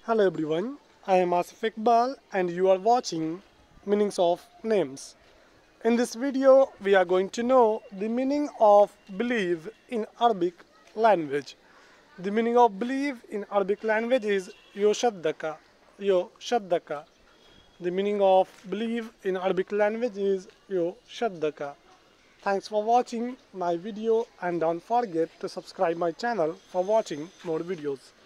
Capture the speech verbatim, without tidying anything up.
Hello everyone, I am Asif Iqbal and you are watching Meanings of Names. In this video, we are going to know the meaning of believe in Arabic language. The meaning of believe in Arabic language is yo shaddaka, yo shaddaka. The meaning of believe in Arabic language is yo shaddaka. Thanks for watching my video and don't forget to subscribe my channel for watching more videos.